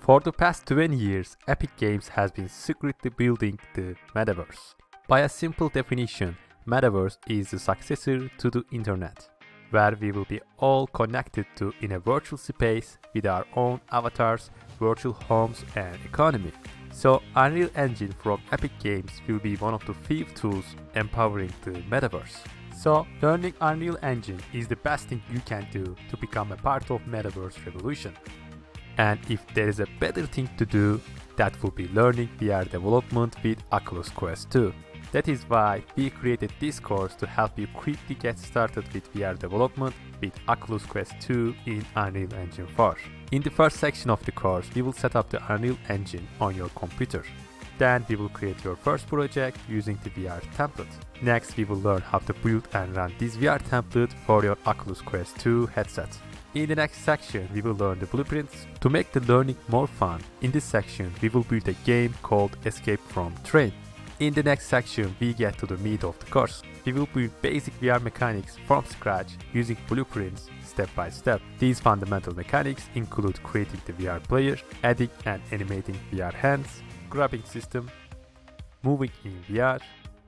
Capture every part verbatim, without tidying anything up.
For the past twenty years, Epic Games has been secretly building the Metaverse. By a simple definition, Metaverse is the successor to the Internet, where we will be all connected to in a virtual space with our own avatars, virtual homes and economy. So Unreal Engine from Epic Games will be one of the few tools empowering the Metaverse. So learning Unreal Engine is the best thing you can do to become a part of Metaverse revolution. And if there is a better thing to do, that will be learning V R development with Oculus Quest two. That is why we created this course to help you quickly get started with V R development with Oculus Quest two in Unreal Engine four. In the first section of the course, we will set up the Unreal Engine on your computer. Then we will create your first project using the V R template. Next, we will learn how to build and run this V R template for your Oculus Quest two headset. In the next section, we will learn the blueprints. To make the learning more fun, in this section, we will build a game called Escape from Train. In the next section, we get to the meat of the course. We will build basic V R mechanics from scratch using blueprints step by step. These fundamental mechanics include creating the V R player, adding and animating V R hands, grabbing system, moving in V R,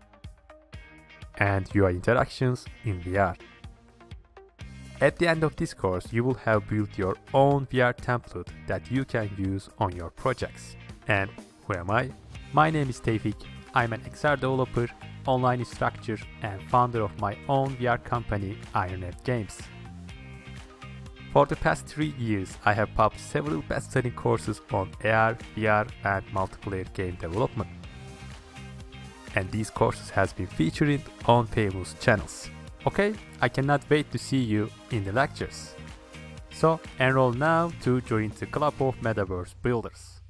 and U I interactions in V R. At the end of this course, you will have built your own V R template that you can use on your projects. And who am I? My name is Tevfik. I'm an X R developer, online instructor, and founder of my own V R company, IronNet Games. For the past three years, I have published several best-selling courses on A R, V R, and multiplayer game development. And these courses has been featured on famous channels. Okay, I cannot wait to see you in the lectures. So enroll now to join the Club of Metaverse Builders.